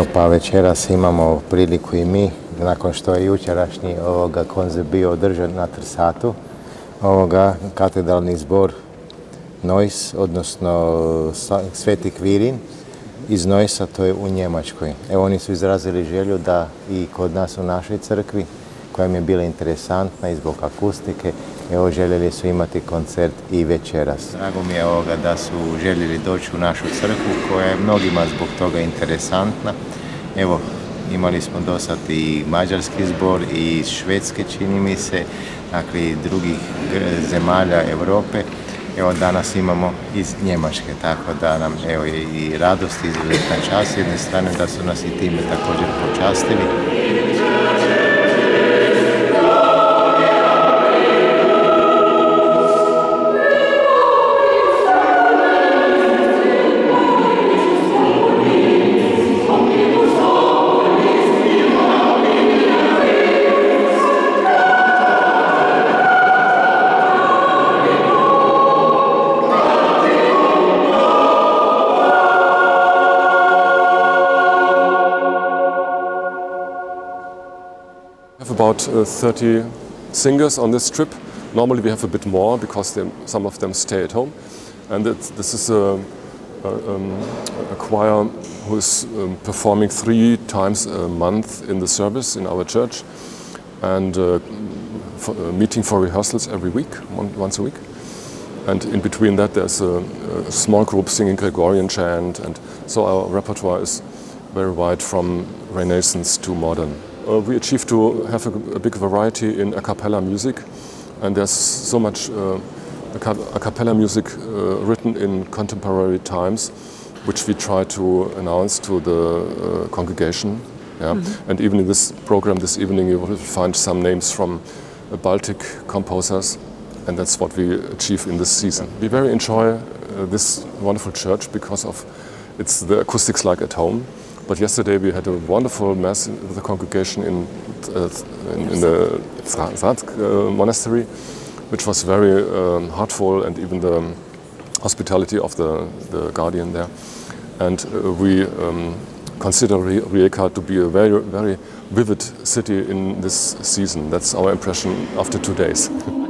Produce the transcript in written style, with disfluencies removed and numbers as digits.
Pa večeras imamo priliku i mi, nakon što je jučerašnji koncert bio održan na Trsatu, katedralni zbor Neuss, odnosno Sveti Kvirin iz Neussa, to je u Njemačkoj. Evo, oni su izrazili želju da i kod nas u našoj crkvi, koja mi je bila interesantna i zbog akustike, evo, željeli su imati koncert i večeras. Drago mi je da su željeli doći u našu crkvu, koja je mnogima zbog toga interesantna. Evo, imali smo do sad i mađarski zbor i iz Švedske, čini mi se, dakle i drugih zemalja Europe. Evo, danas imamo iz Njemačke, tako da nam evo je i radost, izuzetna čast s jedne strane da su nas i time također počastili. About 30 singers on this trip. Normally we have a bit more because some of them stay at home. And this is a choir who is performing 3 times a month in the service in our church, and meeting for rehearsals every week, once a week. And in between that there's a small group singing Gregorian chant, and so our repertoire is very wide from Renaissance to modern. We achieved to have a big variety in a cappella music, and there's so much a cappella music written in contemporary times, which we try to announce to the congregation. Yeah? Mm-hmm. And even in this program this evening you will find some names from Baltic composers, and that's what we achieve in this season. We very enjoy this wonderful church because of the acoustics like at home. But yesterday we had a wonderful mass with the congregation in the Zrat monastery, which was very heartful, and even the hospitality of the guardian there. And we consider Rijeka to be a very, very vivid city in this season. That's our impression after 2 days.